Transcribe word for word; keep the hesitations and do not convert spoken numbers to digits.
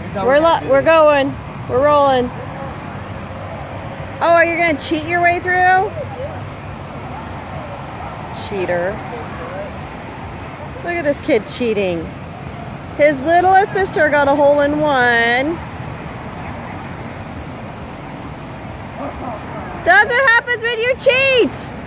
We're lo we're going. We're rolling. Oh, are you gonna cheat your way through? Cheater. Look at this kid cheating. His littlest sister got a hole in one. That's what happens when you cheat.